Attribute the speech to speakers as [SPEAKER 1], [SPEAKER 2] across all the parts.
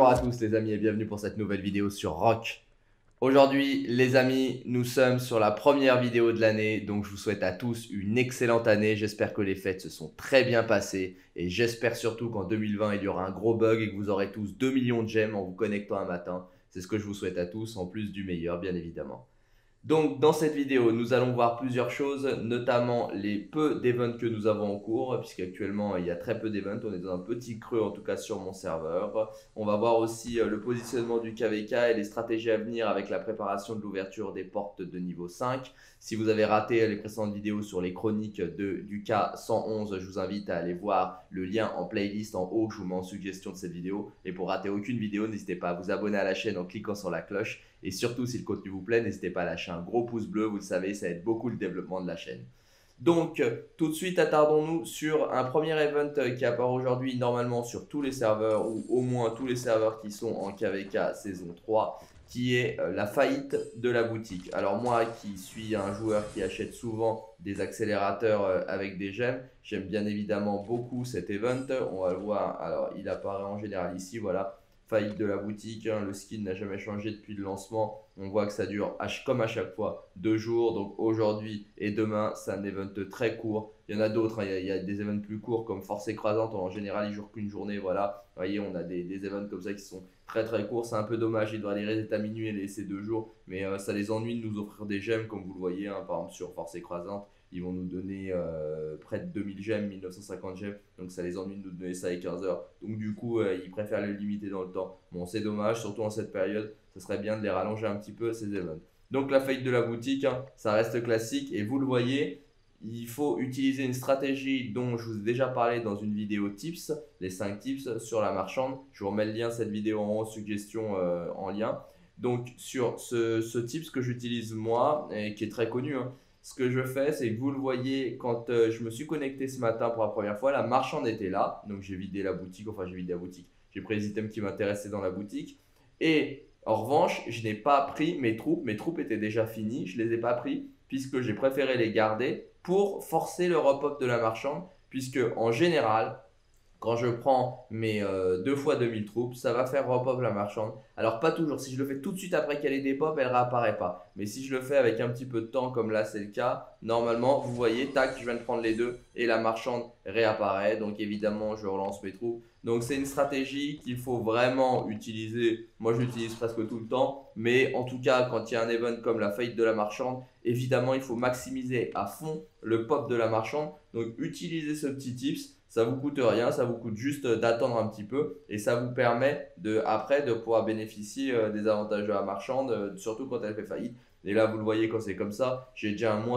[SPEAKER 1] Bonjour à tous les amis et bienvenue pour cette nouvelle vidéo sur Rock. Aujourd'hui les amis, nous sommes sur la première vidéo de l'année, donc je vous souhaite à tous une excellente année. J'espère que les fêtes se sont très bien passées et j'espère surtout qu'en 2020 il y aura un gros bug et que vous aurez tous 2 millions de gemmes en vous connectant un matin. C'est ce que je vous souhaite à tous, en plus du meilleur bien évidemment. Donc dans cette vidéo, nous allons voir plusieurs choses, notamment les peu d'events que nous avons en cours, puisqu'actuellement il y a très peu d'events, on est dans un petit creux en tout cas sur mon serveur. On va voir aussi le positionnement du KVK et les stratégies à venir avec la préparation de l'ouverture des portes de niveau 5. Si vous avez raté les précédentes vidéos sur les chroniques du K111, je vous invite à aller voir le lien en playlist en haut que je vous mets en suggestion de cette vidéo. Et pour rater aucune vidéo, n'hésitez pas à vous abonner à la chaîne en cliquant sur la cloche. Et surtout, si le contenu vous plaît, n'hésitez pas à lâcher un gros pouce bleu, vous le savez, ça aide beaucoup le développement de la chaîne. Donc, tout de suite, attardons-nous sur un premier event qui apparaît aujourd'hui normalement sur tous les serveurs, ou au moins tous les serveurs qui sont en KVK saison 3, qui est la faillite de la boutique. Alors moi, qui suis un joueur qui achète souvent des accélérateurs avec des gemmes, j'aime bien évidemment beaucoup cet event. On va le voir, alors il apparaît en général ici, voilà. Faillite de la boutique, hein, le skin n'a jamais changé depuis le lancement. On voit que ça dure comme à chaque fois 2 jours. Donc aujourd'hui et demain, c'est un event très court. Il y en a d'autres, hein, il y a des events plus courts comme Force écrasante. En général, ils ne jouent qu'une journée. Voilà. Vous voyez, on a des events comme ça qui sont très très courts. C'est un peu dommage, il doit les reset à minuit et laisser 2 jours. Mais ça les ennuie de nous offrir des gemmes comme vous le voyez, hein, par exemple sur Force écrasante. Ils vont nous donner près de 2000 gemmes, 1950 gemmes. Donc ça les ennuie de nous donner ça à 15 heures. Donc du coup, ils préfèrent le limiter dans le temps. Bon, c'est dommage, surtout en cette période. Ça serait bien de les rallonger un petit peu, ces events. Donc la faillite de la boutique, hein, ça reste classique. Et vous le voyez, il faut utiliser une stratégie dont je vous ai déjà parlé dans une vidéo tips. Les 5 tips sur la marchande. Je vous remets le lien de cette vidéo en haut, suggestion en lien. Donc sur ce tips que j'utilise moi, et qui est très connu, hein, ce que je fais, c'est que vous le voyez, quand je me suis connecté ce matin pour la première fois, la marchande était là. Donc j'ai vidé la boutique, enfin j'ai vidé la boutique. J'ai pris les items qui m'intéressaient dans la boutique. Et en revanche, je n'ai pas pris mes troupes. Mes troupes étaient déjà finies. Je ne les ai pas pris puisque j'ai préféré les garder pour forcer le repop de la marchande. Puisque en général, quand je prends mes 2 fois 2000 troupes, ça va faire repop la marchande. Alors pas toujours, si je le fais tout de suite après qu'elle ait des pop, elle ne réapparaît pas. Mais si je le fais avec un petit peu de temps, comme là c'est le cas, normalement vous voyez, tac, je viens de prendre les deux et la marchande réapparaît. Donc évidemment je relance mes troupes. Donc c'est une stratégie qu'il faut vraiment utiliser. Moi je l'utilise presque tout le temps. Mais en tout cas quand il y a un event comme la faillite de la marchande, évidemment il faut maximiser à fond le pop de la marchande. Donc utilisez ce petit tips. Ça vous coûte rien, ça vous coûte juste d'attendre un petit peu et ça vous permet après de pouvoir bénéficier des avantages de la marchande, surtout quand elle fait faillite. Et là, vous le voyez quand c'est comme ça, j'ai déjà un moins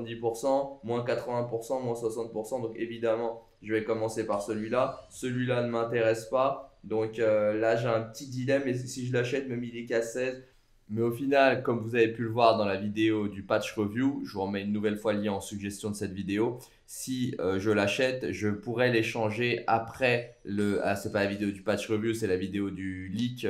[SPEAKER 1] 70%, moins 80%, moins 60%. Donc évidemment, je vais commencer par celui-là. Celui-là ne m'intéresse pas. Donc là, j'ai un petit dilemme et si je l'achète, même il est qu'à 16. Mais au final, comme vous avez pu le voir dans la vidéo du patch review, je vous remets une nouvelle fois le lien en suggestion de cette vidéo. Si je l'achète, je pourrais l'échanger après le... Ah, c'est pas la vidéo du patch review, c'est la vidéo du leak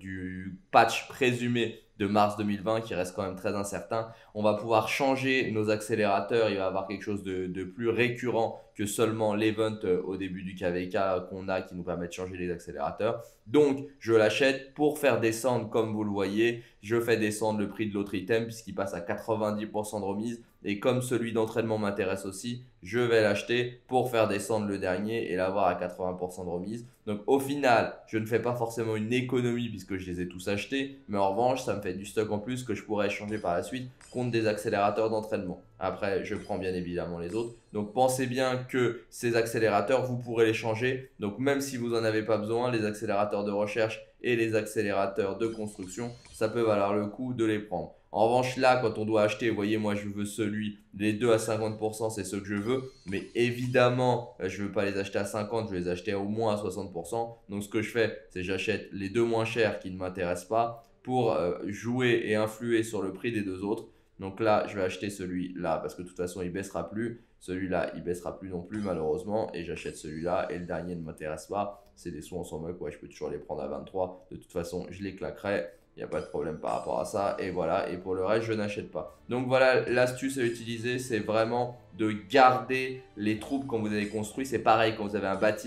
[SPEAKER 1] du patch présumé de mars 2020 qui reste quand même très incertain. On va pouvoir changer nos accélérateurs, il va y avoir quelque chose de plus récurrent que seulement l'event au début du KVK qu'on a qui nous permet de changer les accélérateurs. Donc, je l'achète pour faire descendre, comme vous le voyez, je fais descendre le prix de l'autre item puisqu'il passe à 90% de remise. Et comme celui d'entraînement m'intéresse aussi, je vais l'acheter pour faire descendre le dernier et l'avoir à 80% de remise. Donc au final, je ne fais pas forcément une économie puisque je les ai tous achetés. Mais en revanche, ça me fait du stock en plus que je pourrais échanger par la suite contre des accélérateurs d'entraînement. Après, je prends bien évidemment les autres. Donc pensez bien que ces accélérateurs, vous pourrez les changer. Donc même si vous n'en avez pas besoin, les accélérateurs de recherche et les accélérateurs de construction, ça peut valoir le coup de les prendre. En revanche, là, quand on doit acheter, vous voyez, moi, je veux celui, les deux à 50%, c'est ce que je veux. Mais évidemment, je ne veux pas les acheter à 50, je vais les acheter au moins à 60%. Donc, ce que je fais, c'est que j'achète les deux moins chers qui ne m'intéressent pas pour jouer et influer sur le prix des deux autres. Donc là, je vais acheter celui-là parce que de toute façon, il ne baissera plus. Celui-là, il ne baissera plus non plus, malheureusement. Et j'achète celui-là. Et le dernier ne m'intéresse pas. C'est des sous, on s'en moque. Ouais, je peux toujours les prendre à 23. De toute façon, je les claquerai. Il n'y a pas de problème par rapport à ça. Et voilà. Et pour le reste, je n'achète pas. Donc voilà, l'astuce à utiliser, c'est vraiment de garder les troupes quand vous avez construit. C'est pareil quand vous avez un bâtiment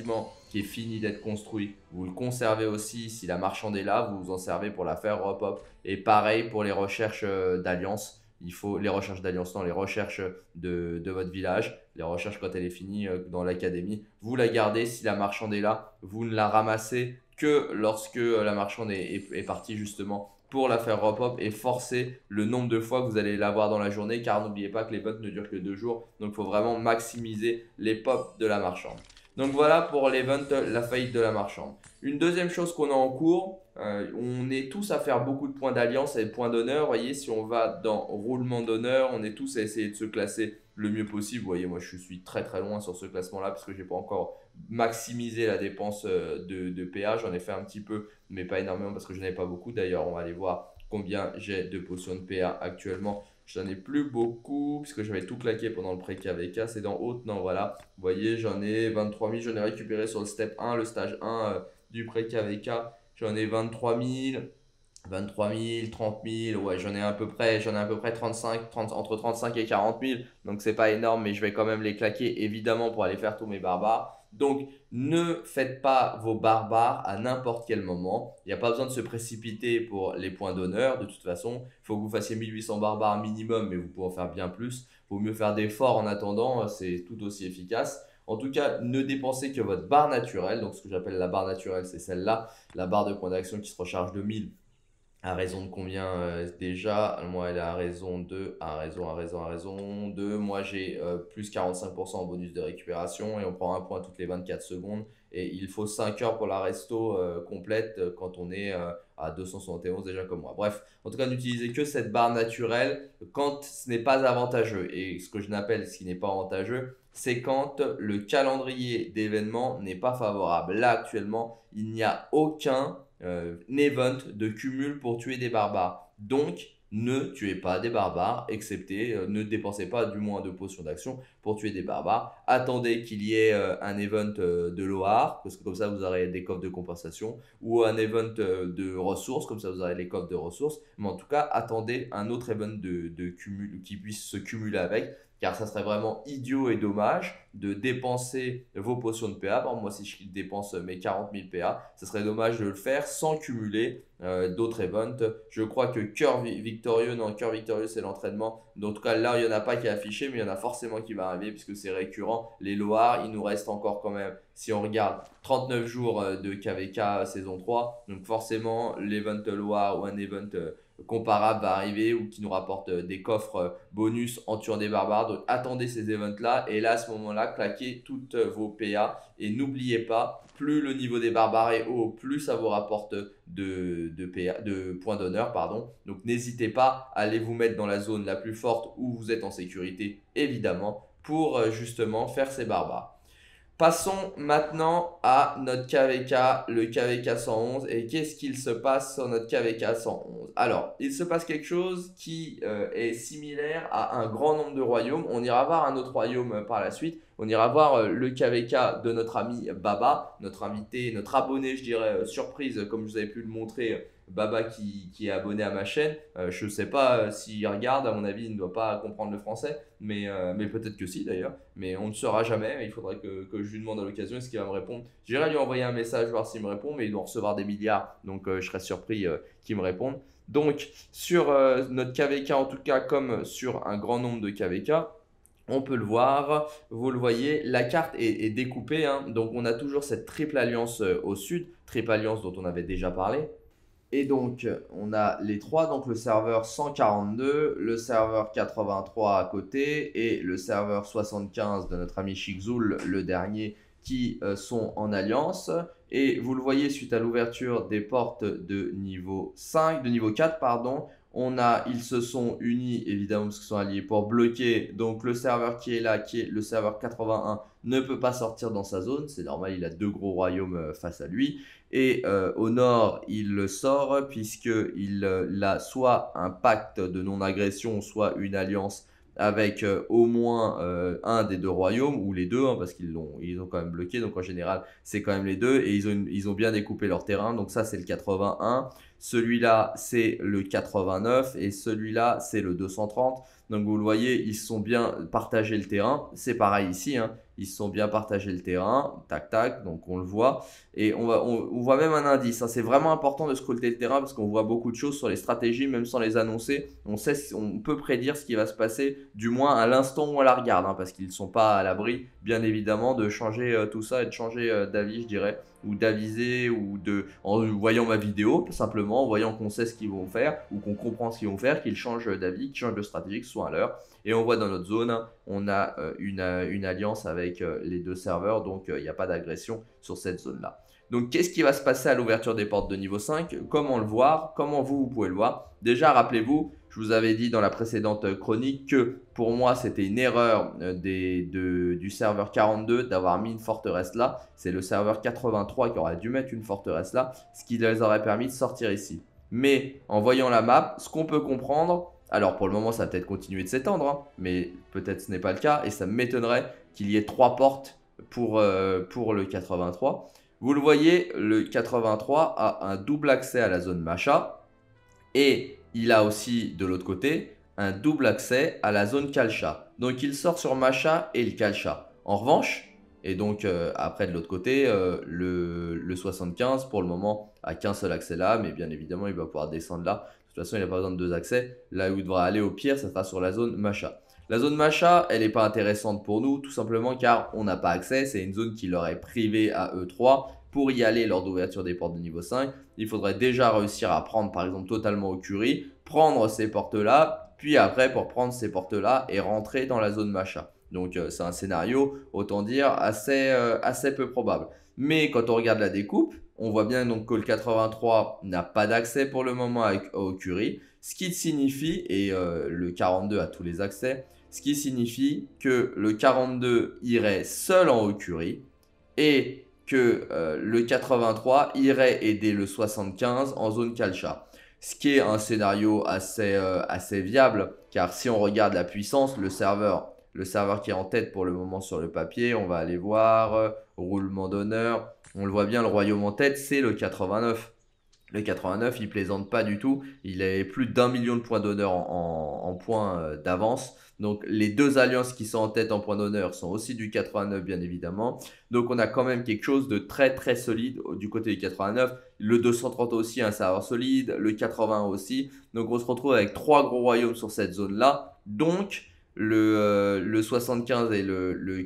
[SPEAKER 1] qui est fini d'être construit, vous le conservez aussi. Si la marchande est là, vous vous en servez pour la faire repop. Et pareil pour les recherches d'alliance. Il faut les recherches d'alliance, non, les recherches de votre village, les recherches quand elle est finie dans l'académie. Vous la gardez, si la marchande est là, vous ne la ramassez que lorsque la marchande est partie justement pour la faire repop et forcer le nombre de fois que vous allez l'avoir dans la journée, car n'oubliez pas que les bots ne durent que 2 jours, donc il faut vraiment maximiser les pops de la marchande. Donc voilà pour l'event la faillite de la marchande. Une deuxième chose qu'on a en cours, on est tous à faire beaucoup de points d'alliance et de points d'honneur. Vous voyez, si on va dans roulement d'honneur, on est tous à essayer de se classer le mieux possible. Vous voyez, moi je suis très très loin sur ce classement-là parce que je n'ai pas encore maximisé la dépense de PA. J'en ai fait un petit peu, mais pas énormément parce que je n'avais pas beaucoup. D'ailleurs, on va aller voir combien j'ai de potions de PA actuellement. J'en ai plus beaucoup puisque j'avais tout claqué pendant le pré-KVK. C'est dans haute, non, voilà. Vous voyez, j'en ai 23 000. J'en ai récupéré sur le step 1, le stage 1 du pré-KVK. J'en ai 23 000. 23 000, 30 000, ouais, j'en ai à peu près 35, 30, entre 35 et 40 000. Donc, c'est pas énorme, mais je vais quand même les claquer, évidemment, pour aller faire tous mes barbares. Donc, ne faites pas vos barbares à n'importe quel moment. Il n'y a pas besoin de se précipiter pour les points d'honneur. De toute façon, il faut que vous fassiez 1800 barbares minimum, mais vous pouvez en faire bien plus. Il vaut mieux faire des forts en attendant, c'est tout aussi efficace. En tout cas, ne dépensez que votre barre naturelle. Donc, ce que j'appelle la barre naturelle, c'est celle-là. La barre de points d'action qui se recharge de 1000. À raison de combien déjà? Moi, elle est à raison de. À raison de. Moi, j'ai plus 45% en bonus de récupération et on prend un point toutes les 24 secondes. Et il faut 5 heures pour la resto complète quand on est à 271 déjà comme moi. Bref, en tout cas, n'utilisez que cette barre naturelle quand ce n'est pas avantageux. Et ce que je n'appelle ce qui n'est pas avantageux, c'est quand le calendrier d'événements n'est pas favorable. Là, actuellement, il n'y a aucun event de cumul pour tuer des barbares. Donc, ne tuez pas des barbares, excepté, ne dépensez pas du moins de potions d'action pour tuer des barbares. Attendez qu'il y ait un event de Loar, parce que comme ça vous aurez des coffres de compensation, ou un event de ressources, comme ça vous aurez les coffres de ressources. Mais en tout cas, attendez un autre event de cumul qui puisse se cumuler avec, car ça serait vraiment idiot et dommage de dépenser vos potions de PA. Par exemple, moi, si je dépense mes 40 000 PA, ça serait dommage de le faire sans cumuler d'autres events. Je crois que cœur victorieux, non, cœur victorieux, c'est l'entraînement. En tout cas, là, il n'y en a pas qui est affiché, mais il y en a forcément qui va arriver puisque c'est récurrent. Les Loars, il nous reste encore quand même, si on regarde, 39 jours de KVK saison 3. Donc forcément, l'event Loar ou un event comparable va arriver ou qui nous rapporte des coffres bonus en tuant des barbares. Donc attendez ces events là et là à ce moment là claquez toutes vos PA et n'oubliez pas, plus le niveau des barbares est haut, plus ça vous rapporte de points d'honneur, pardon. Donc n'hésitez pas à aller vous mettre dans la zone la plus forte où vous êtes en sécurité, évidemment, pour justement faire ces barbares. Passons maintenant à notre KVK, le KVK 111. Et qu'est-ce qu'il se passe sur notre KVK 111? Alors, il se passe quelque chose qui est similaire à un grand nombre de royaumes. On ira voir un autre royaume par la suite. On ira voir le KVK de notre ami Baba, notre invité, notre abonné, je dirais, surprise, comme je vous avais pu le montrer. Baba qui est abonné à ma chaîne. Je ne sais pas s'il regarde, à mon avis, il ne doit pas comprendre le français, mais peut-être que si d'ailleurs. Mais on ne saura jamais, il faudrait que je lui demande à l'occasion est-ce qu'il va me répondre. J'irai lui envoyer un message, voir s'il me répond, mais il doit recevoir des milliards, donc je serais surpris qu'il me réponde. Donc sur notre KVK en tout cas, comme sur un grand nombre de KVK, on peut le voir, vous le voyez, la carte est découpée, hein. Donc on a toujours cette triple alliance au sud, triple alliance dont on avait déjà parlé. Et donc, on a les trois, donc le serveur 142, le serveur 83 à côté et le serveur 75 de notre ami Chikzul, le dernier, qui sont en alliance. Et vous le voyez, suite à l'ouverture des portes de niveau 5, de niveau 4, pardon, ils se sont unis, évidemment, parce qu'ils sont alliés pour bloquer. Donc, le serveur qui est là, qui est le serveur 81, ne peut pas sortir dans sa zone. C'est normal, il a deux gros royaumes face à lui. Et au nord, il le sort puisqu'il a soit un pacte de non-agression, soit une alliance avec au moins un des deux royaumes, ou les deux, hein, parce qu'ils ont quand même bloqué. Donc en général, c'est quand même les deux. Et ils ont bien découpé leur terrain. Donc ça, c'est le 81. Celui-là, c'est le 89 et celui-là, c'est le 230. Donc vous le voyez, ils se sont bien partagé le terrain. C'est pareil ici, hein. Ils se sont bien partagé le terrain. Tac, tac, donc on le voit. Et on voit même un indice, hein. C'est vraiment important de scruter le terrain parce qu'on voit beaucoup de choses sur les stratégies, même sans les annoncer. On peut prédire ce qui va se passer, du moins à l'instant où on la regarde, hein, parce qu'ils ne sont pas à l'abri, bien évidemment, de changer tout ça et de changer d'avis, je dirais, ou d'aviser, ou en voyant ma vidéo, tout simplement, en voyant qu'on sait ce qu'ils vont faire, ou qu'on comprend ce qu'ils vont faire, qu'ils changent d'avis, qu'ils changent de stratégie, que ce soit à l'heure. Et on voit dans notre zone, hein, on a une alliance avec les deux serveurs, donc il n'y a pas d'agression sur cette zone-là. Donc, qu'est-ce qui va se passer à l'ouverture des portes de niveau 5? Comment le voir? Comment vous pouvez le voir? Déjà, rappelez-vous, je vous avais dit dans la précédente chronique que pour moi, c'était une erreur du serveur 42 d'avoir mis une forteresse là. C'est le serveur 83 qui aurait dû mettre une forteresse là, ce qui les aurait permis de sortir ici. Mais en voyant la map, ce qu'on peut comprendre, alors pour le moment, ça va peut-être continuer de s'étendre, hein, mais peut-être ce n'est pas le cas et ça m'étonnerait qu'il y ait 3 portes pour le 83. Vous le voyez, le 83 a un double accès à la zone Macha et il a aussi de l'autre côté un double accès à la zone Kalcha. Donc il sort sur Macha et le Kalcha. En revanche, et donc après de l'autre côté, le 75 pour le moment a qu'un seul accès là, mais bien évidemment il va pouvoir descendre là. De toute façon il n'a pas besoin de 2 accès. Là où il devra aller au pire, ça sera sur la zone Macha. La zone Macha, elle n'est pas intéressante pour nous, tout simplement car on n'a pas accès. C'est une zone qui leur est privée à E3. Pour y aller lors d'ouverture des portes de niveau 5, il faudrait déjà réussir à prendre par exemple totalement au curry, prendre ces portes-là, puis après pour prendre ces portes-là et rentrer dans la zone Macha. Donc c'est un scénario, autant dire, assez peu probable. Mais quand on regarde la découpe, on voit bien donc que le 83 n'a pas d'accès pour le moment au curry, ce qui signifie, et le 42 a tous les accès, ce qui signifie que le 42 irait seul en Haut-Curie et que le 83 irait aider le 75 en zone Kalcha. Ce qui est un scénario assez viable, car si on regarde la puissance, le serveur qui est en tête pour le moment sur le papier, on va aller voir, roulement d'honneur, on le voit bien, le royaume en tête, c'est le 89. Le 89, il plaisante pas du tout. Il a plus d'1 million de points d'honneur en points d'avance. Donc les deux alliances qui sont en tête en points d'honneur sont aussi du 89 bien évidemment. Donc on a quand même quelque chose de très très solide du côté du 89. Le 230 aussi un serveur solide, le 80 aussi. Donc on se retrouve avec 3 gros royaumes sur cette zone là. Donc le 75 et le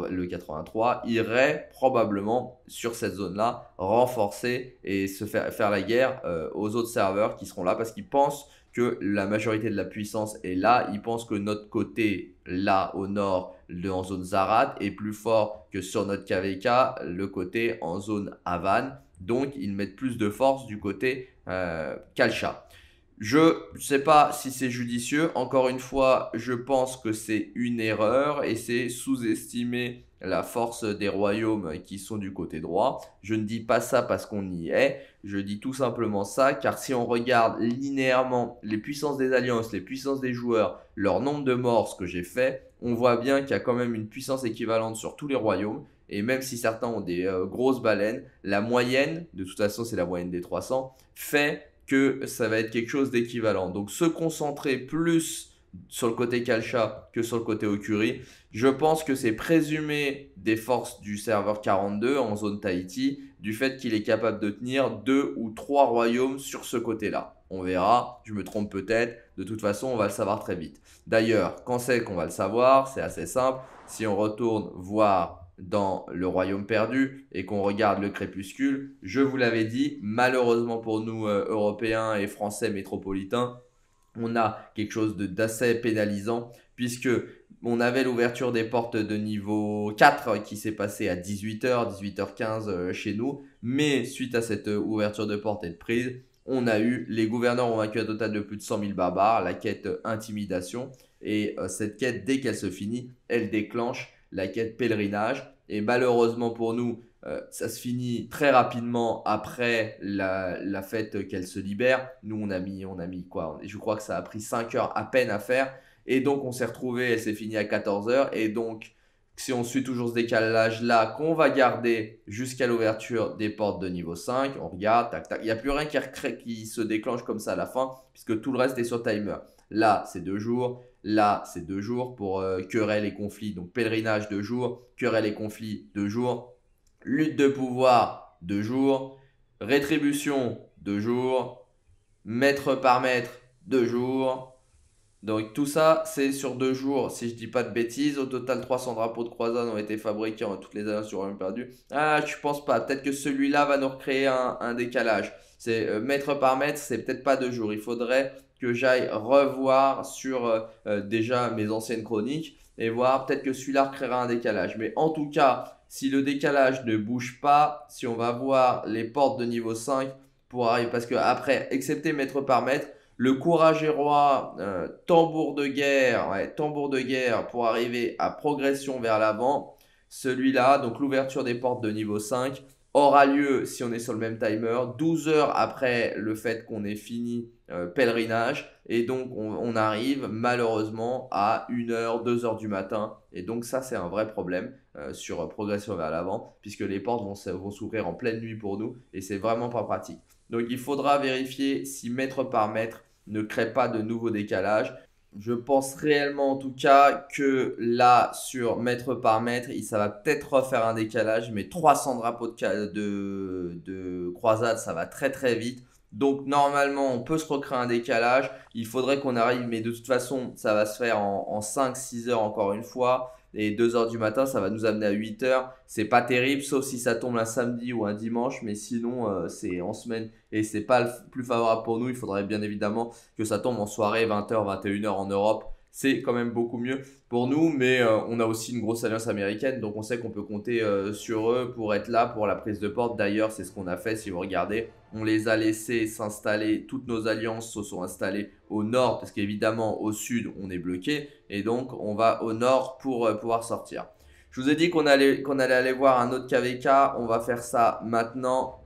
[SPEAKER 1] 83 iraient probablement sur cette zone-là renforcer et se faire la guerre aux autres serveurs qui seront là parce qu'ils pensent que la majorité de la puissance est là. Ils pensent que notre côté, là au nord, en zone Zarat, est plus fort que sur notre KVK, le côté en zone Havan. Donc, ils mettent plus de force du côté Kalcha. Je ne sais pas si c'est judicieux. Encore une fois, je pense que c'est une erreur et c'est sous-estimer la force des royaumes qui sont du côté droit. Je ne dis pas ça parce qu'on y est. Je dis tout simplement ça car si on regarde linéairement les puissances des alliances, les puissances des joueurs, leur nombre de morts, ce que j'ai fait, on voit bien qu'il y a quand même une puissance équivalente sur tous les royaumes. Et même si certains ont des grosses baleines, la moyenne, de toute façon c'est la moyenne des 300, fait que ça va être quelque chose d'équivalent. Donc se concentrer plus sur le côté Kalcha que sur le côté Okuri, je pense que c'est présumé des forces du serveur 42 en zone Tahiti, du fait qu'il est capable de tenir 2 ou 3 royaumes sur ce côté-là. On verra, je me trompe peut-être, de toute façon on va le savoir très vite. D'ailleurs, quand c'est qu'on va le savoir, c'est assez simple, si on retourne voir dans le royaume perdu et qu'on regarde le crépuscule, je vous l'avais dit, malheureusement pour nous Européens et Français métropolitains, on a quelque chose d'assez pénalisant puisque on avait l'ouverture des portes de niveau 4 qui s'est passée à 18h, 18h15 chez nous, mais suite à cette ouverture de porte et de prise, on a eu, les gouverneurs ont vaincu un total de plus de 100 000 barbares, la quête intimidation, et cette quête, dès qu'elle se finit, elle déclenche la quête pèlerinage. Et malheureusement pour nous, ça se finit très rapidement après la fête qu'elle se libère. Nous, on a mis quoi? Je crois que ça a pris 5 heures à peine à faire. Et donc, on s'est retrouvé, elle s'est finie à 14 heures. Et donc, si on suit toujours ce décalage-là, qu'on va garder jusqu'à l'ouverture des portes de niveau 5. On regarde, tac, tac. Il n'y a plus rien qui se déclenche comme ça à la fin, puisque tout le reste est sur timer. Là, c'est 2 jours. Là, c'est 2 jours pour querelle et conflit. Donc, pèlerinage 2 jours, querelle et conflit 2 jours, lutte de pouvoir 2 jours, rétribution 2 jours, mètre par mètre 2 jours. Donc tout ça, c'est sur 2 jours, si je dis pas de bêtises. Au total, 300 drapeaux de croisade ont été fabriqués en toutes les alliances du royaume perdu. Ah, je pense pas. Peut-être que celui-là va nous recréer un décalage. C'est mètre par mètre, c'est peut-être pas 2 jours. Il faudrait que j'aille revoir sur déjà mes anciennes chroniques et voir peut-être que celui-là recréera un décalage. Mais en tout cas, si le décalage ne bouge pas, si on va voir les portes de niveau 5 pour arriver, parce que après, excepté mètre par mètre, le courage est roi, tambour de guerre pour arriver à progression vers l'avant. Celui-là, donc l'ouverture des portes de niveau 5, aura lieu si on est sur le même timer, 12 heures après le fait qu'on ait fini pèlerinage. Et donc on arrive malheureusement à 1h, 2h du matin. Et donc ça c'est un vrai problème sur progression vers l'avant, puisque les portes vont s'ouvrir en pleine nuit pour nous. Et c'est vraiment pas pratique. Donc il faudra vérifier si mètre par mètre ne crée pas de nouveaux décalages. Je pense réellement en tout cas que là, sur mètre par mètre, ça va peut-être refaire un décalage, mais 300 drapeaux de croisade, ça va très très vite. Donc normalement, on peut se recréer un décalage. Il faudrait qu'on arrive, mais de toute façon, ça va se faire en 5-6 heures encore une fois. Et 2 heures du matin, ça va nous amener à 8 heures. C'est pas terrible, sauf si ça tombe un samedi ou un dimanche. Mais sinon, c'est en semaine et c'est pas le plus favorable pour nous. Il faudrait bien évidemment que ça tombe en soirée, 20h, 21h en Europe. C'est quand même beaucoup mieux pour nous, mais on a aussi une grosse alliance américaine, donc on sait qu'on peut compter sur eux pour être là pour la prise de porte. D'ailleurs, c'est ce qu'on a fait, si vous regardez, on les a laissés s'installer, toutes nos alliances se sont installées au nord, parce qu'évidemment au sud on est bloqué, et donc on va au nord pour pouvoir sortir. Je vous ai dit qu'on allait aller voir un autre KVK, on va faire ça maintenant.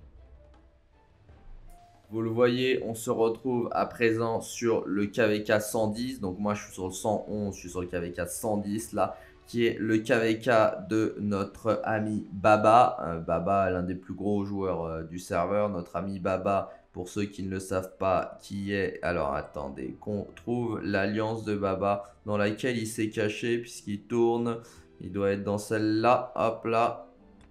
[SPEAKER 1] Vous le voyez, on se retrouve à présent sur le KVK 110. Donc moi, je suis sur le 111, je suis sur le KVK 110 là, qui est le KVK de notre ami Baba. Baba, l'un des plus gros joueurs du serveur. Notre ami Baba, pour ceux qui ne le savent pas, qui est... Alors attendez, qu'on trouve l'alliance de Baba dans laquelle il s'est caché puisqu'il tourne. Il doit être dans celle-là, hop là.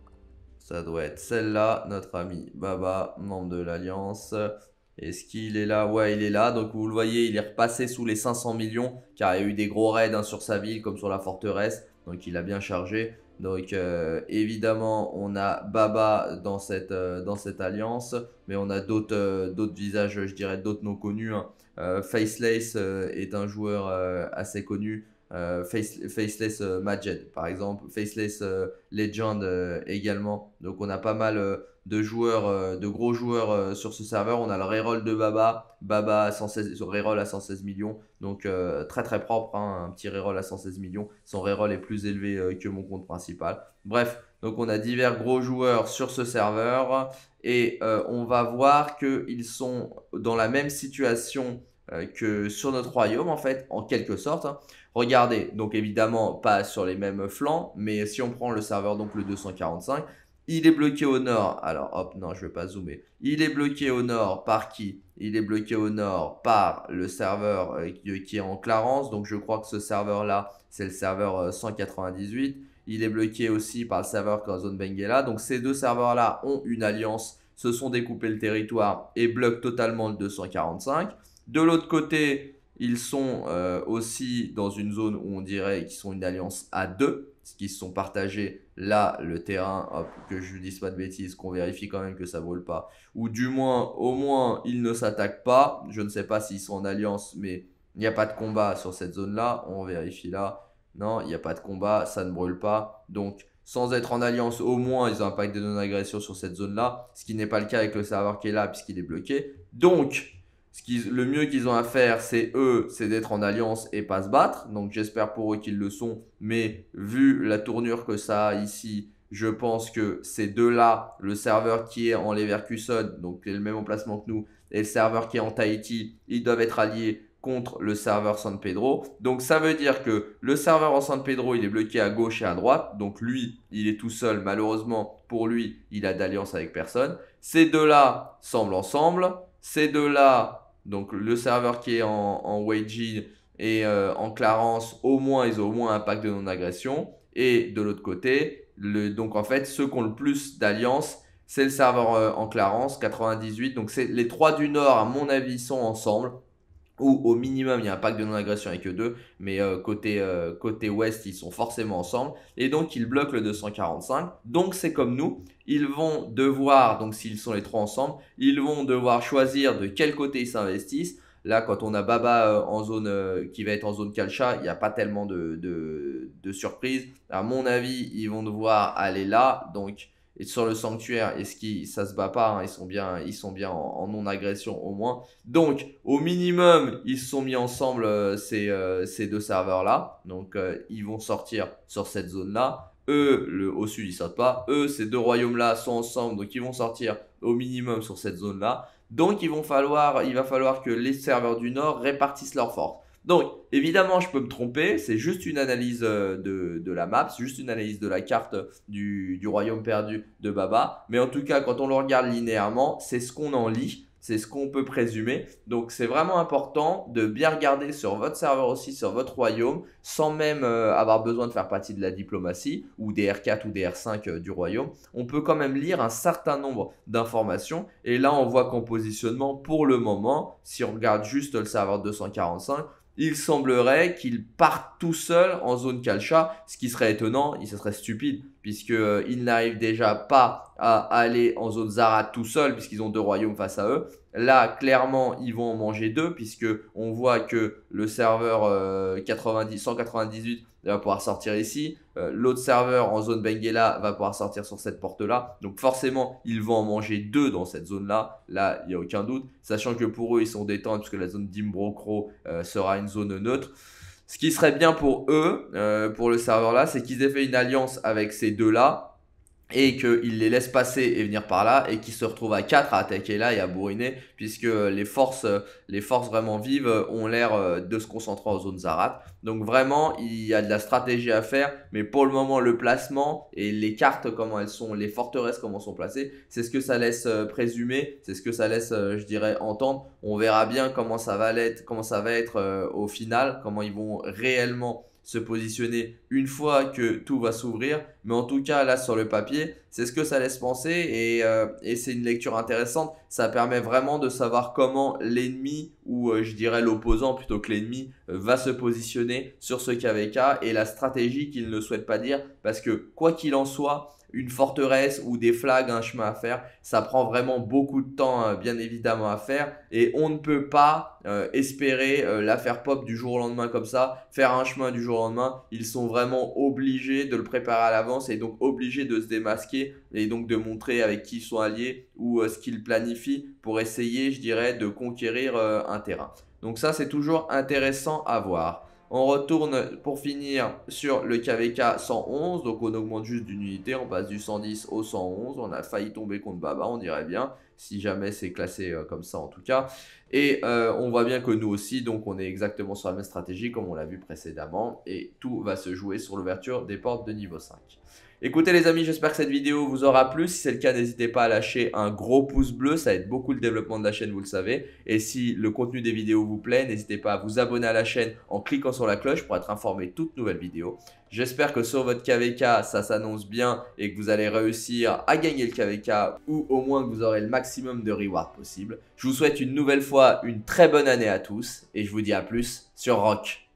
[SPEAKER 1] Ça doit être celle-là, notre ami Baba, membre de l'Alliance. Est-ce qu'il est là? Ouais, il est là. Donc vous le voyez, il est repassé sous les 500 millions car il y a eu des gros raids sur sa ville comme sur la forteresse. Donc il a bien chargé. Donc évidemment, on a Baba dans cette alliance. Mais on a d'autres visages, je dirais, d'autres non connus. Hein. Faceless est un joueur assez connu. Faceless Majed par exemple, Faceless Legend également. Donc on a pas mal de joueurs, de gros joueurs sur ce serveur. On a le reroll de Baba, Baba à 116, reroll à 116 millions. Donc très très propre, hein, un petit reroll à 116 millions. Son reroll est plus élevé que mon compte principal. Bref, donc on a divers gros joueurs sur ce serveur. Et on va voir qu'ils sont dans la même situation que sur notre royaume en fait, en quelque sorte. Hein. Regardez, donc évidemment pas sur les mêmes flancs, mais si on prend le serveur, donc le 245, il est bloqué au nord. Alors hop, non, je ne vais pas zoomer. Il est bloqué au nord par qui? Il est bloqué au nord par le serveur qui est en Clarence. Donc je crois que ce serveur-là, c'est le serveur 198. Il est bloqué aussi par le serveur qui est en zone Benguela. Donc ces deux serveurs-là ont une alliance, se sont découpés le territoire et bloquent totalement le 245. De l'autre côté, ils sont aussi dans une zone où on dirait qu'ils sont une alliance à deux, parce qu'ils se sont partagés là le terrain, hop, que je ne dise pas de bêtises, qu'on vérifie quand même que ça ne vole pas, ou du moins, au moins, ils ne s'attaquent pas. Je ne sais pas s'ils sont en alliance, mais il n'y a pas de combat sur cette zone-là. On vérifie là. Non, il n'y a pas de combat, ça ne brûle pas. Donc, sans être en alliance, au moins, ils ont un pacte de non-agression sur cette zone-là, ce qui n'est pas le cas avec le serveur qui est là, puisqu'il est bloqué. Donc, le mieux qu'ils ont à faire, c'est d'être en alliance et pas se battre. Donc j'espère pour eux qu'ils le sont. Mais vu la tournure que ça a ici, je pense que ces deux-là, le serveur qui est en Leverkusen, donc qui est le même emplacement que nous, et le serveur qui est en Tahiti, ils doivent être alliés contre le serveur San Pedro. Donc ça veut dire que le serveur en San Pedro, il est bloqué à gauche et à droite. Donc lui, il est tout seul. Malheureusement, pour lui, il a d'alliance avec personne. Ces deux-là semblent ensemble. Ces deux-là, donc le serveur qui est en waging et en Clarence, au moins, ils ont au moins un pack de non-agression. Et de l'autre côté, donc en fait, ceux qui ont le plus d'alliance, c'est le serveur en Clarence, 98. Donc les trois du Nord, à mon avis, sont ensemble. Ou au minimum, il y a un pack de non-agression avec eux deux. Mais côté ouest, ils sont forcément ensemble. Et donc, ils bloquent le 245. Donc, c'est comme nous. Ils vont devoir, donc s'ils sont les trois ensemble, ils vont devoir choisir de quel côté ils s'investissent. Là, quand on a Baba en zone qui va être en zone Kalcha, il n'y a pas tellement de surprises. À mon avis, ils vont devoir aller là. Donc, et sur le sanctuaire, ça se bat pas, hein, ils sont bien en non-agression au moins. Donc, au minimum, ils se sont mis ensemble ces deux serveurs-là. Donc, ils vont sortir sur cette zone-là. Eux, au sud, ils sortent pas. Eux, ces deux royaumes-là sont ensemble, donc ils vont sortir au minimum sur cette zone-là. Donc, il va falloir que les serveurs du Nord répartissent leurs forces. Donc, évidemment, je peux me tromper, c'est juste une analyse de la map, c'est juste une analyse de la carte du royaume perdu de Baba. Mais en tout cas, quand on le regarde linéairement, c'est ce qu'on en lit, c'est ce qu'on peut présumer. Donc, c'est vraiment important de bien regarder sur votre serveur aussi, sur votre royaume, sans même avoir besoin de faire partie de la diplomatie ou des R4 ou des R5 du royaume. On peut quand même lire un certain nombre d'informations. Et là, on voit qu'en positionnement, pour le moment, si on regarde juste le serveur 245, il semblerait qu'il parte tout seul en zone Kalcha, ce qui serait étonnant, ce serait stupide, puisqu'il n'arrive déjà pas à aller en zone Zarat tout seul, puisqu'ils ont deux royaumes face à eux. Là, clairement, ils vont en manger deux, puisqu'on voit que le serveur 198 va pouvoir sortir ici. L'autre serveur en zone Benguela va pouvoir sortir sur cette porte-là. Donc forcément, ils vont en manger deux dans cette zone-là. Là, il n'y a aucun doute. Sachant que pour eux, ils sont détendus puisque la zone d'Imbrocro sera une zone neutre. Ce qui serait bien pour eux, pour le serveur-là, c'est qu'ils aient fait une alliance avec ces deux-là. Et qu'ils les laissent passer et venir par là et qu'ils se retrouvent à 4 à attaquer là et à bourriner puisque les forces vraiment vives ont l'air de se concentrer en zone Zarat. Donc vraiment il y a de la stratégie à faire, mais pour le moment le placement et les cartes comment elles sont, les forteresses comment sont placées, c'est ce que ça laisse présumer, c'est ce que ça laisse je dirais entendre. On verra bien comment ça va être au final, comment ils vont réellement se positionner une fois que tout va s'ouvrir. Mais en tout cas, là, sur le papier, c'est ce que ça laisse penser et c'est une lecture intéressante. Ça permet vraiment de savoir comment l'ennemi ou je dirais l'opposant plutôt que l'ennemi va se positionner sur ce KVK et la stratégie qu'il ne souhaite pas dire parce que quoi qu'il en soit, une forteresse ou des flags, un chemin à faire, ça prend vraiment beaucoup de temps bien évidemment à faire et on ne peut pas espérer la faire pop du jour au lendemain comme ça, faire un chemin du jour au lendemain. Ils sont vraiment obligés de le préparer à l'avance et donc obligés de se démasquer et donc de montrer avec qui ils sont alliés ou ce qu'ils planifient pour essayer, je dirais, de conquérir un terrain. Donc ça, c'est toujours intéressant à voir. On retourne pour finir sur le KVK 111, donc on augmente juste d'une unité, on passe du 110 au 111, on a failli tomber contre Baba, on dirait bien, si jamais c'est classé comme ça en tout cas. Et on voit bien que nous aussi, donc on est exactement sur la même stratégie comme on l'a vu précédemment, et tout va se jouer sur l'ouverture des portes de niveau 5. Écoutez les amis, j'espère que cette vidéo vous aura plu. Si c'est le cas, n'hésitez pas à lâcher un gros pouce bleu, ça aide beaucoup le développement de la chaîne, vous le savez. Et si le contenu des vidéos vous plaît, n'hésitez pas à vous abonner à la chaîne en cliquant sur la cloche pour être informé de toutes nouvelles vidéos. J'espère que sur votre KVK, ça s'annonce bien et que vous allez réussir à gagner le KVK ou au moins que vous aurez le maximum de rewards possible. Je vous souhaite une nouvelle fois une très bonne année à tous et je vous dis à plus sur Rock.